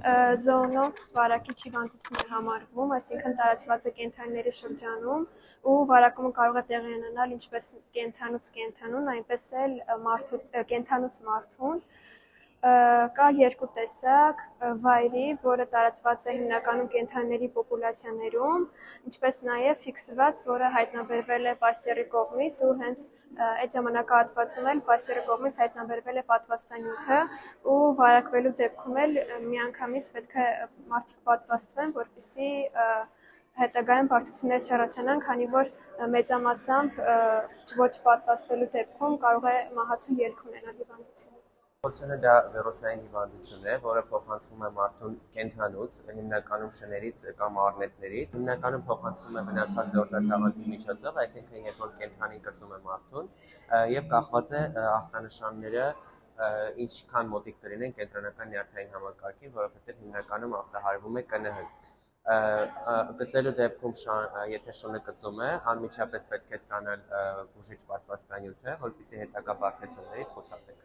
Զոոնոզ վարակիչ հիվանդություն է համարվում, այսինքն տարածված է կենդանիների շրջանում ու վարակումը կարող է տեղի ունենալ ինչպես կենդանուց կենդանուն, այնպես էլ կենդանուց մարդուն։ Կա երկու տեսակ վայրի, որը տարածված է հիմնականում կենդանիների պոպուլյացիաներում, ինչպես նաև ֆիքսված, որը հայտնաբերվել է Պաստյերի կողմից ու հենց այդ ժամանակահատվածում էլ Պաստյերի կողմից հայտնաբերվել է պատվաստանյութը ու վարակվելու դեպքում էլ միանգամից պետք է մարդիկ պատվաստվեն, որպեսզի հետագայում բարդություններ չառաջանան, քանի որ մեծամասամբ ոչ պատվաստվելու դեպքում կարող է մահացու ելք ունենալ հիվանդությունը։ Փոխանցությունը դա վիրուսային հիվանդություն է, որը փոխանցվում է մարդուն կենդանուց, հիմնականում շներից կամ առնետներից։ Հիմնականում փոխանցվում է մնացած զորձաթաղանթի միջոցով, այսինքն երբ որ կենդանին կծում է մարդուն, եւ կախված է ախտանշանները ինչքան մոտիկ կլինեն կենտրոնական նյարդային համակարգին, որովհետեւ հիմնականում ախտահարվում է ԿՆՀ։ Գծելու դեպքում եթե շունը կծում է, անմիջապես պետք է ստանալ բուժիչ պատվաստանյութը, որպեսզի հետագա բարդություններից խուսափեք։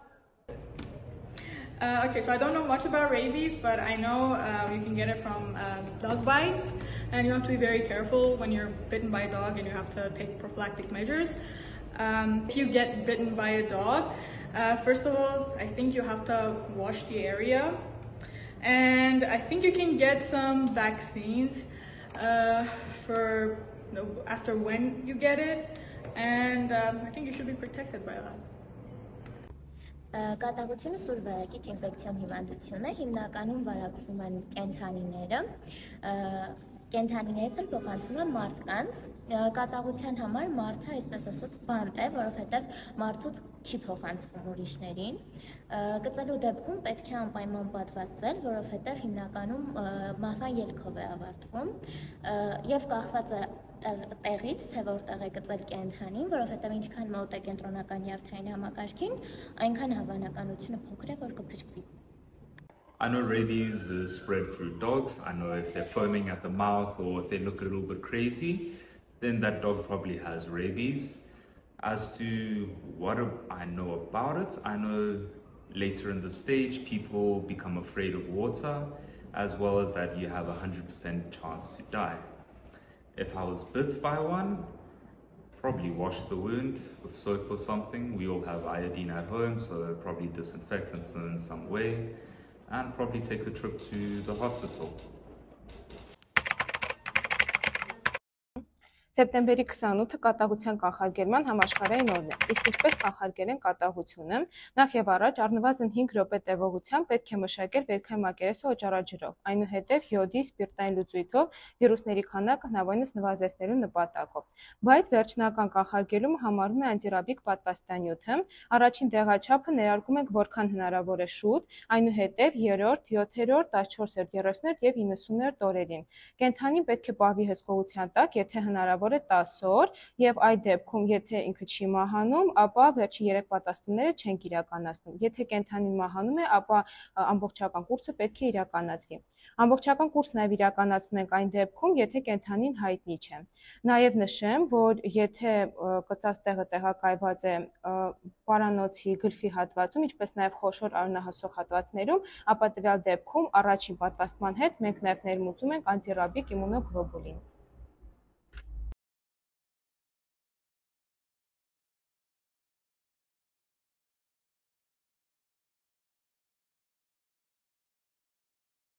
Okay, so I don't know much about rabies, but I know you can get it from dog bites, and you have to be very careful when you're bitten by a dog and you have to take prophylactic measures. If you get bitten by a dog, first of all, I think you have to wash the area, and I think you can get some vaccines for after when you get it, and I think you should be protected by that. Կատաղությունը սուր վարակիչ ինֆեկցիոն հիվանդություն է, հիմնականում վարակվում են կենդանիները, կենդանիներից էլ փոխանցվում են մարդկանց, կատաղության համար մարդը, այսպես ասած, բանտ է, որովհետև մարդուց չի փոխանցվում ուրիշներին, գծելու դեպքում պետք է անպայման պատվաստվել, որովհետև հիմնականում մահվան ելքով է ավարտվում եւ կախված է տեղից, թե որտեղ է գծել կենդանին, որովհետև ինչքան մոտ է կենտրոնական նյարդային համակարգին, այնքան հավանականությունը փոքր է, որ կփրկվի։ I know rabies is spread through dogs. I know if they're foaming at the mouth or if they look a little bit crazy, then that dog probably has rabies. As to what I know about it, I know later in the stage, people become afraid of water, as well as that you have a 100% chance to die. If I was bit by one, probably wash the wound with soap or something. We all have iodine at home, so probably disinfectants in some way, and probably take a trip to the hospital. Սեպտեմբերի 28-ը կատաղության կանխարգելման համաշխարհային օրն է, իսկ ինչպես կանխարգելեն կատաղությունը, նախ եւ առաջ առնվազն 5 րոպե տևողությամբ պետք է մշակել վերքային մակերեսը օճառաջրով, այնուհետև յոդի սպիրտային լուծույթով վիրուսների քանակը հնարավորինս նվազեցնելու նպատակով։ Բայց վերջնական կանխարգելումը համարվում է անտիրաբիկ պատվաստանյութը, առաջին դեղաչափը ներարկում ենք որքան հնարավոր է շուտ, այնուհետև 3-րդ, 7-րդ, 14-րդ, 30-րդ եւ 90-րդ օրերին։ Կենդանին պետք է պահվի հսկողության տակ, եթե հնարավոր է 10 օր, եւ այդ դեպքում, եթե ինքը չի մահանում, ապա վերջի 3 պատասխանները չենք իրականացնում։ Եթե կենդանին մահանում է, ապա ամբողջական կուրսը պետք է իրականացվի։ Ամբողջական կուրսը նաեւ իրականացնում ենք այն դեպքում, եթե կենդանին հայտնի չէ։ Նաեւ նշեմ, որ եթե կծած տեղը տեղակայված է պարանոցի գլխի հատվածում, ինչպես նաեւ խոշոր արյունահոսող հատվածներում, ապա տվյալ դեպքում առաջին պատվաստման հետ մենք նաեւ ներմուծում ենք անտիրաբիկ իմունոգլոբուլին։